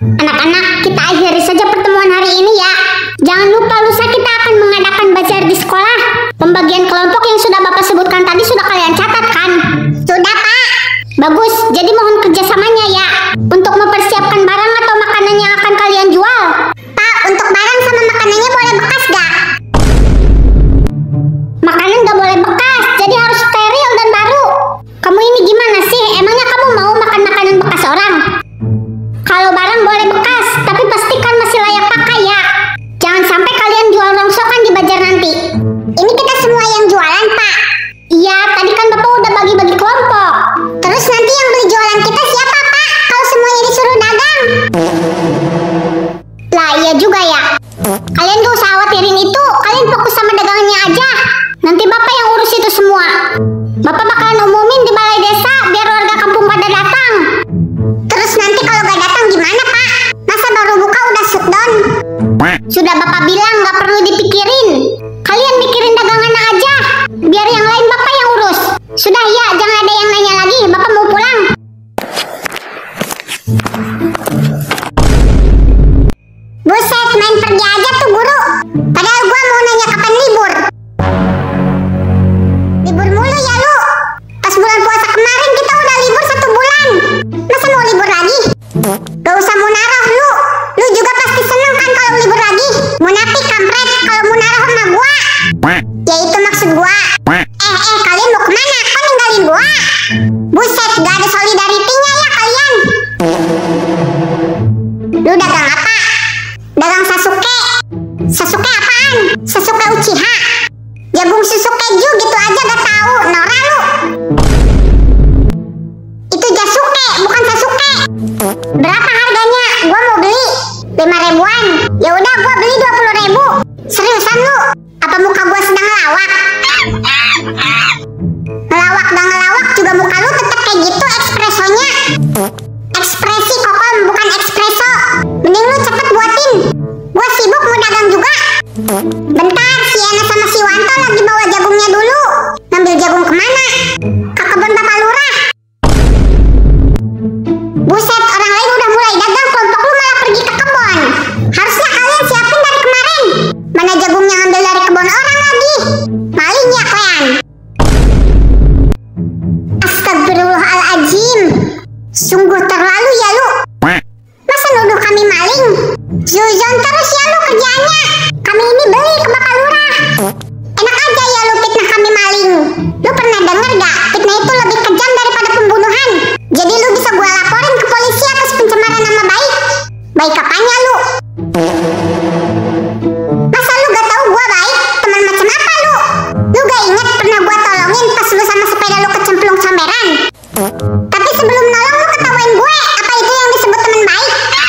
Anak-anak, kita akhiri saja pertemuan hari ini ya. Jangan lupa lusa kita akan mengadakan bazar di sekolah. Pembagian kelompok yang sudah Bapak sebutkan tadi sudah kalian catat kan? Sudah, Pak. Bagus, jadi mohon kerjasamanya ya. Untuk mempersiapkan barang atau makanan yang akan kalian jual. Pak, untuk barang sama makanannya boleh bekas gak? Makanan gak boleh bekas, jadi harus steril dan baru. Kamu ini gimana sih? Emangnya kamu mau makan makanan bekas orang? Kalau barang boleh bekas, tapi pastikan masih layak pakai ya. Jangan sampai kalian jual rongsokan di bazar nanti. Ini kita semua yang jualan, Pak. Iya, tadi kan Bapak udah bagi-bagi kelompok. Terus nanti yang beli jualan kita siapa, Pak? Kalau semuanya disuruh dagang. Lah iya juga ya. Kalian gak usah khawatirin itu. Kalian fokus sama dagangannya aja. Nanti Bapak yang urus itu semua. Bapak bakalan umumin di balai desa biar warga kampung pada datang. Terus nanti kalau gak datang gimana, Pak? Masa baru buka udah shutdown? Sudah Bapak bilang gak perlu dipikirin. Kalian mikirin dagangannya aja. Biar yang lain Bapak yang urus. Sudah ya, jangan ada yang nanya lagi. Bapak mau pulang. Buset, main pergi aja tuh guru. Padahal gua mau nanya kapan libur. Libur mulu ya lu. Pas bulan puasa kemarin kita udah libur 1 bulan. Masa mau libur lagi? Gak usah munaroh lu. Lu juga pasti seneng kan kalau libur lagi. Munafik kampret kalau munaroh sama gua. Ya itu maksud gua. Kalian mau kemana? Kok ninggalin gua? Buset, gak ada solidaritinya ya kalian. Lu dagang apa? Dagang Sasuke. Sasuke apaan? Sasuke Uchiha. Jagung susu keju gitu aja gak tahu. Nora lu. Itu Jasuke, bukan Sasuke. Berapa harganya? Gua mau beli 5 ribuan. Ya udah gua beli 20 ribu. Seriusan lu? Apa muka gua sedang ngelawak? Ngelawak gak ngelawak juga muka lu tetap kayak gitu ekspresonya. Ekspresi kokom bukan ekspreso. Mending lu cepet buatin. Gua sibuk mau dagang juga. Bentar, si Ena sama si Wanto lagi bawa jagungnya dulu. Ngambil jagung kemana? Ke kebun Bapak Lurah. Buset, orang lain udah mulai dagang, kelompok lu malah pergi ke kebun. Harusnya kalian siapin dari kemarin. Mana jagungnya ngambil dari kebun orang lagi. Maling ya kalian. Astagfirullahaladzim. Sungguh terlalu ya lu. Masa nuduh kami maling? Zuzon terus ya lu kerjaannya. Kami ini beli ke Bapak Lurah. Enak aja ya lu fitnah kami maling. Lu pernah denger gak? Fitnah itu lebih kejam daripada pembunuhan. Jadi lu bisa gua laporin ke polisi atas pencemaran nama baik. Baik apanya lu? Masa lu gak tahu gua baik? Teman macam apa lu? Lu gak inget pernah gua tolongin pas lu sama sepeda lu kecemplung samberan? Tapi sebelum nolong lu ketawain gue. Apa itu yang disebut teman baik?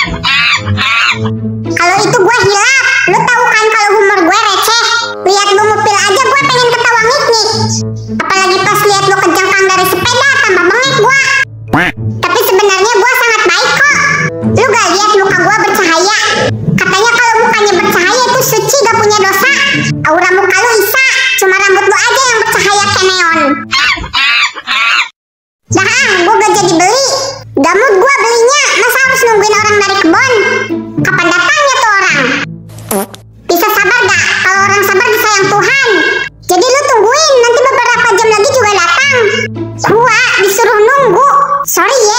Kalau itu gue hilaf. Lu tahu kan kalau humor gue receh. Lihat lu ngupil aja gue pengen ketawa ngik-ngik. Apalagi pas lihat lu kejangkang dari sepeda tambah bengek gue. Tapi sebenarnya gue sangat baik kok. Lu gak lihat muka gue bercahaya? Katanya kalau mukanya bercahaya itu suci gak punya dosa. Aura muka lu isa. Cuma rambut lu aja yang bercahaya kayak neon. Dah gue gak jadi beli. Gamut gue belinya. Masa harus nungguin orang dari kebun? Kapan datangnya tuh orang? Bisa sabar gak? Kalau orang sabar disayang Tuhan. Jadi lu tungguin. Nanti beberapa jam lagi juga datang. Gua disuruh nunggu. Sorry ya.